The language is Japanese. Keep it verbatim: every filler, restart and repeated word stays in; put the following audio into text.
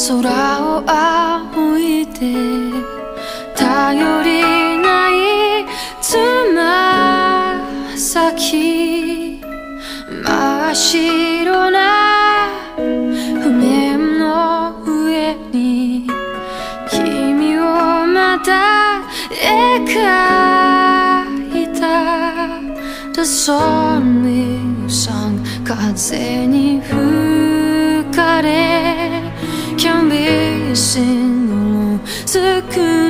空を仰いで頼りないつま先真っ白な譜面の上に君をまた描いた The song we sang 風に吹かれ Can be seen alone